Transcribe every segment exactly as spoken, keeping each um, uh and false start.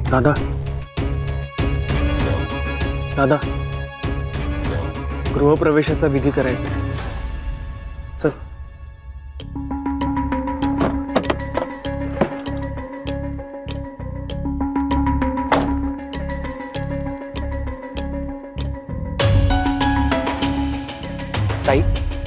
दादा दादा गृहप्रवेशाचा विधी करायचा आहे. चल. ताई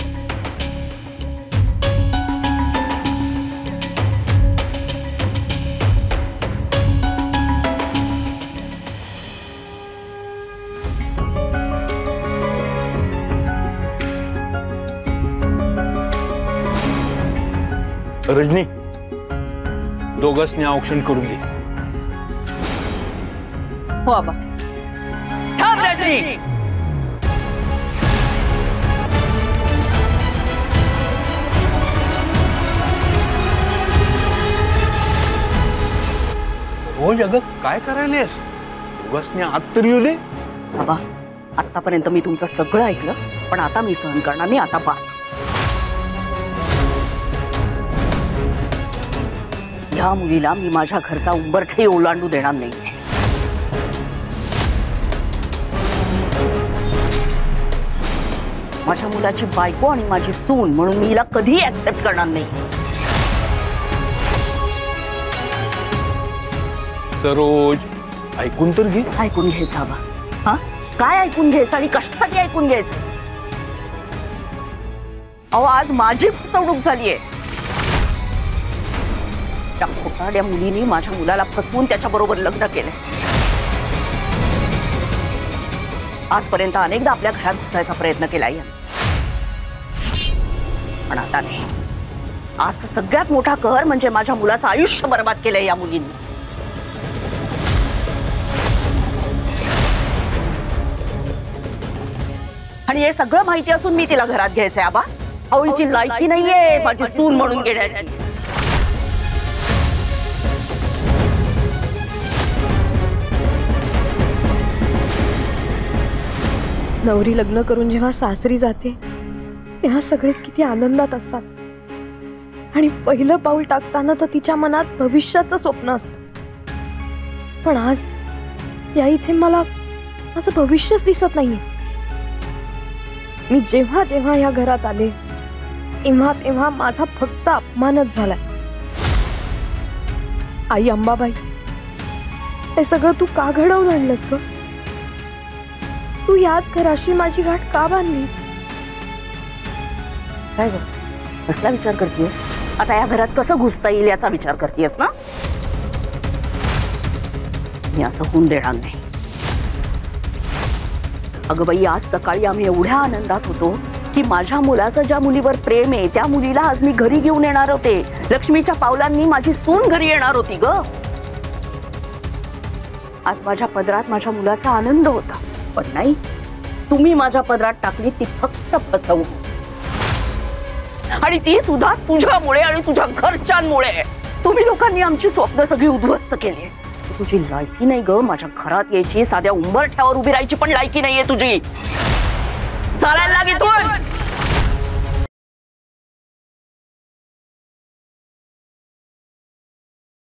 रजनी दोघांनी औक्षण करून दे. हो आबा. थांब रजनी. रोज अगं काय करायलेस? दोघांनी आत तरी येऊ दे. आबा आतापर्यंत मी तुमचं सगळं ऐकलं, पण आता मी सहन करणार नाही. आता बास. ह्या मुलीला मी माझ्या घरचा उंबरठाही ओलांडू देणार नाही. माझ्या मुलाची बायको आणि माझी सून म्हणून मी हिला कधीही ऍक्सेप्ट करणार नाही. सरोज ऐकून तर घे. ऐकून घ्यायचं आबा. हा काय ऐकून घ्यायचं आणि कशासाठी ऐकून घ्यायचं? अहो आज माझी फसवणूक झालीये. त्या खोटारड्या मुलीने माझ्या मुलाला फसवून त्याच्याबरोबर लग्न केलं. आजपर्यंत अनेकदा आपल्या घरात घुसायचा प्रयत्न केलाय, पण आता नाही. आज सगळ्यात मोठा कहर म्हणजे माझ्या मुलाचं आयुष्य बर्बाद केलंय या मुलीने. आणि हे सगळं माहिती असून मी तिला घरात घ्यायचंय आबा. अहो हिची लायकी नाहीये माझी सून म्हणून घेण्याची. नवरी लग्न करून जेव्हा सासरी जाते तेव्हा सगळेच किती आनंदात असतात, आणि पहिलं पाऊल टाकताना तर तिच्या मनात भविष्याचं स्वप्न असतं. पण आज या इथे मला माझं भविष्यच दिसत नाहीये. मी जेव्हा जेव्हा या घरात आले तेव्हा तेव्हा माझा फक्त अपमानच झालाय. आई अंबाबाई, हे सगळं तू का घडवून आणलंस ग? तू याच घराशी माझी गाठ का बांधलीस? काय ग कसला विचार करतेस? आता या घरात कसं घुसता येईल याचा विचार करतेस ना? मी असं होऊन देणार नाही. अगं बाई आज सकाळी आम्ही एवढ्या आनंदात होतो की माझ्या मुलाचं ज्या मुलीवर प्रेम आहे त्या मुलीला आज मी घरी घेऊन येणार होते. लक्ष्मीच्या पावलांनी माझी सून घरी येणार होती ग. आज माझ्या पदरात माझ्या मुलाचा आनंद होता, पण नाही, तुम्ही माझ्या पदरात टाकली ती फक्त फसवू. आणि ती सुद्धा तुझ्यामुळे आणि तुझ्या घरच्यांमुळे. तुम्ही लोकांनी आमची स्वप्न सगळी उद्ध्वस्त केली. तुझी लायकी नाही ग माझ्या घरात यायची. साध्या उंबरठ्यावर उभी राहायची पण लायकी नाहीये तुझी. चालायला लागे तू.